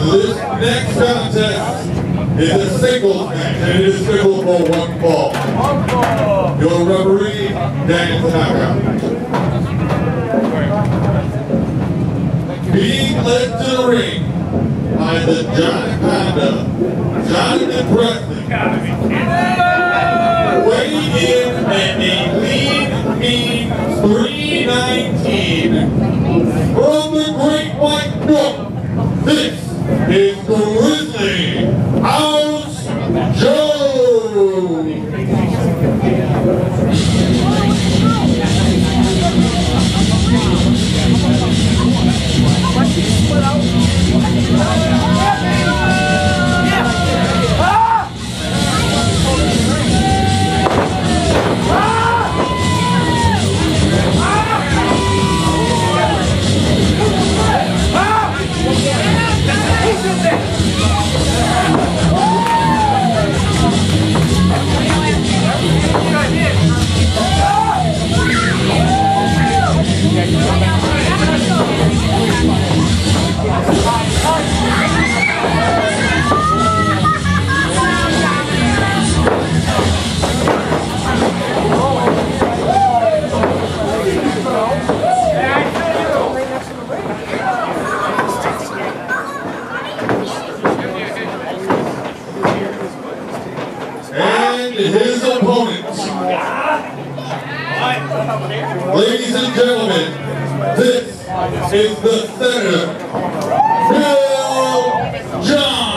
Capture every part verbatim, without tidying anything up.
This next contest is a singles match, and it is scheduled for one fall. Your referee, Daniel Tanaka. Being led to the ring by the Giant Panda, Jonathan Preston. Weighing in at a lean, mean three nineteen from the Great White North. This is Grizzly House Joe. His opponent. Ladies and gentlemen, this is the Senator, Bill John.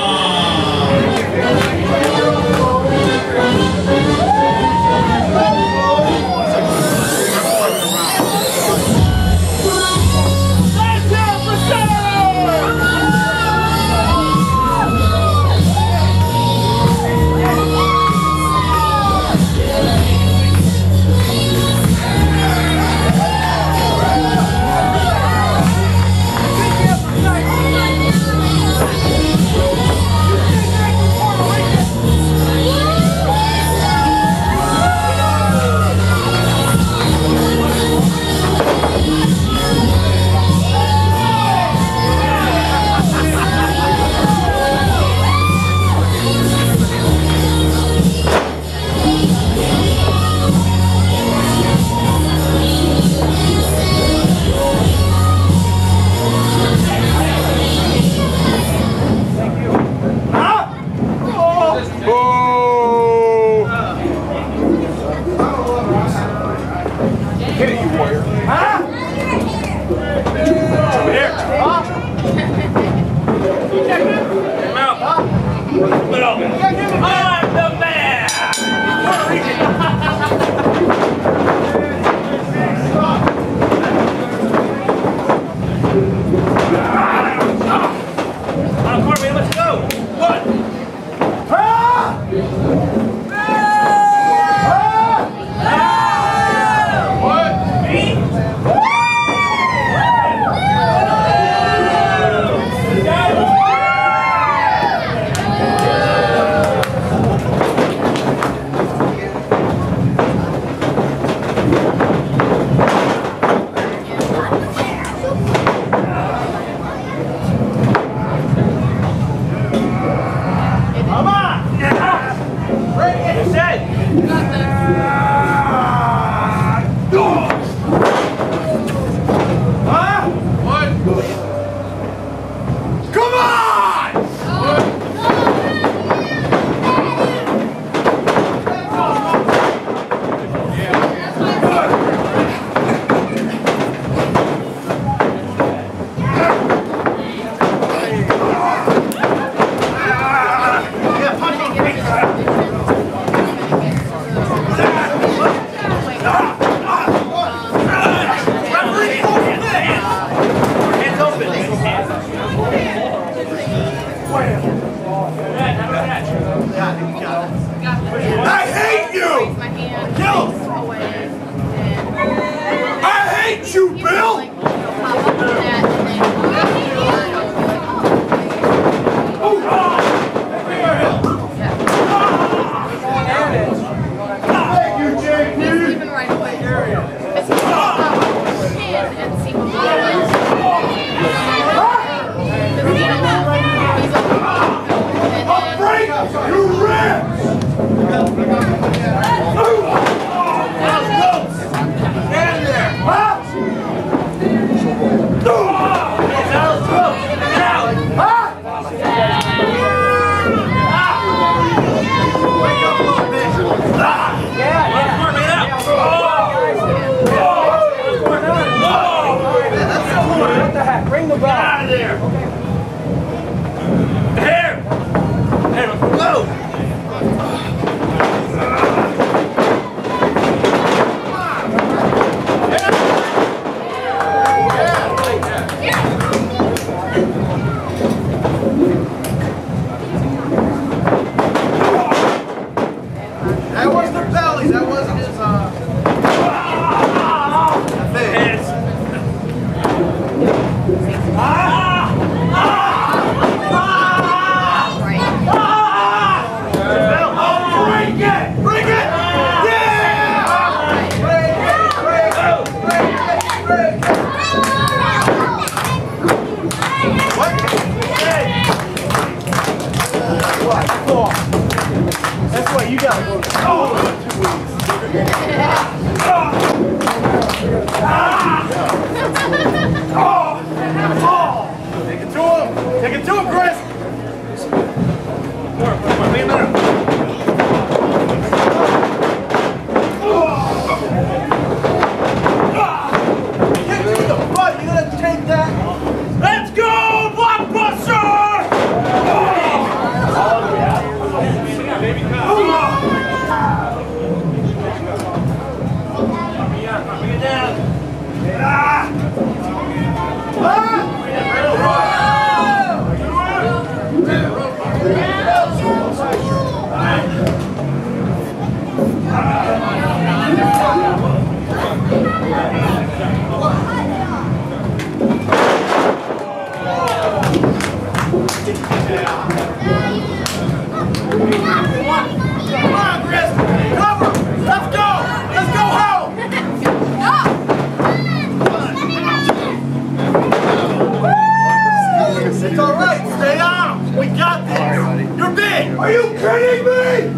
I hate you! Kill! I hate you, Bill! Thank you, J P! Right away. That's why you gotta go to school for two weeks. Take it to him. Take it to him, Chris. More, more, more. Lean there. Get to the butt. You gonna take that? Let's go, Blockbuster! Are you kidding me?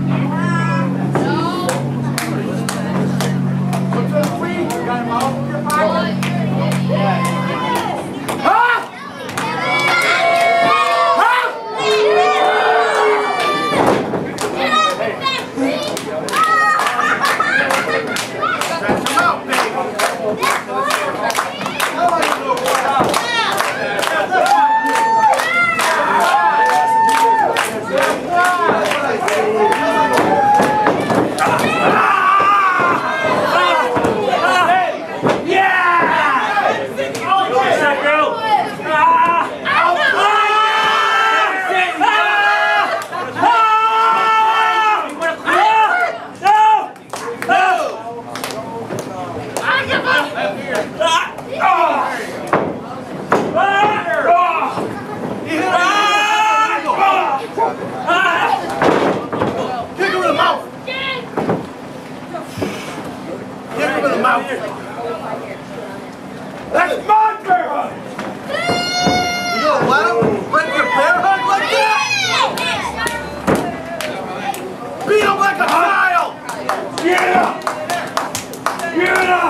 That's my bear hug! You gonna let him break your bear hug like that? Beat him like a child! Get up! Get up!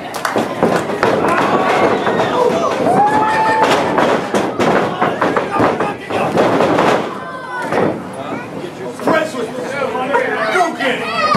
Chris was broken!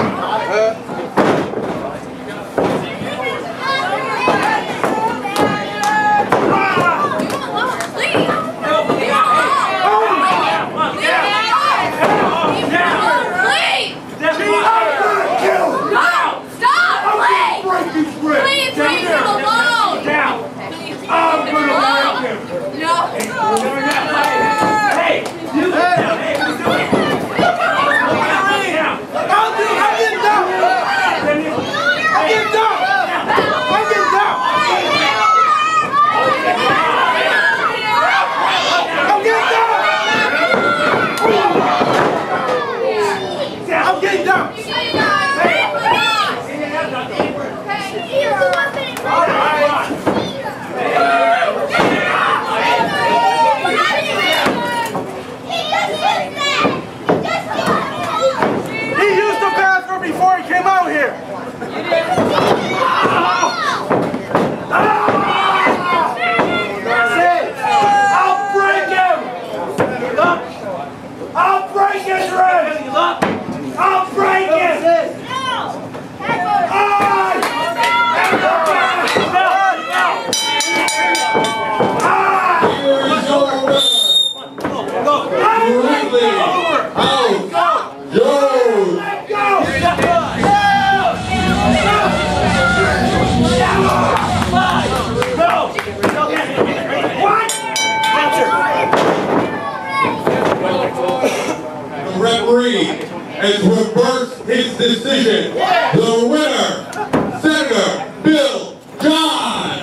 Has reversed his decision. The winner, Senator Bill John.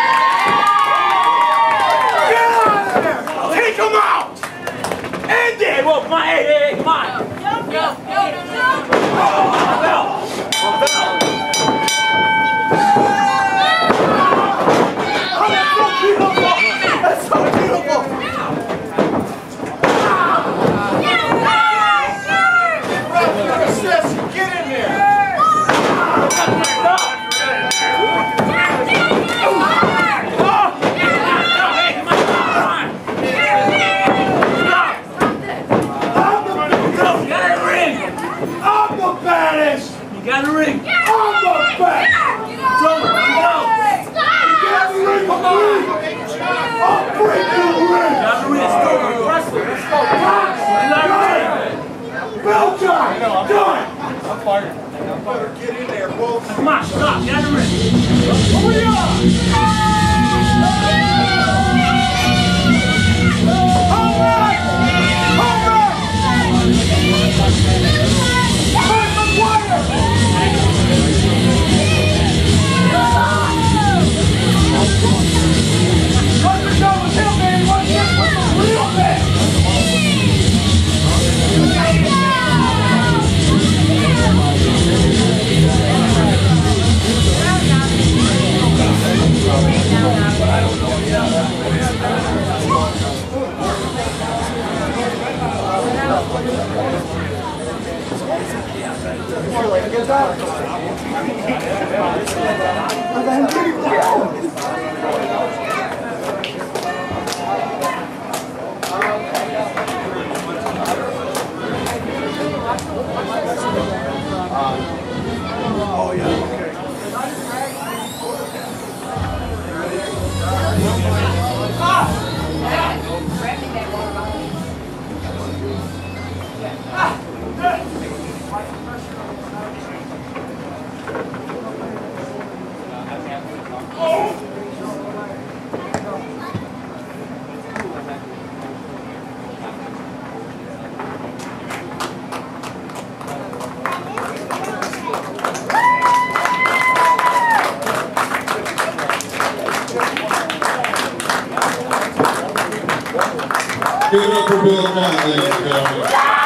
Get out of there! Take him out! End it! Well, come on, hey, hey, hey, come on! Go, go, go, go! Oh, Bill! Oh, Bill! Oh, that's so beautiful! That's so beautiful! got the ring. On the back. Throw it. Go. Get the ring. Come on. I'll break your ring. Got the ring. Let's go. Wrestle. Let's go. Got the ring. Bell time. Done. I'm fired. I'm fired. Get in there, folks. Come on, stop. Got the ring. Over here. Oh yeah, okay. Give it up for Bill John, ladies and gentlemen.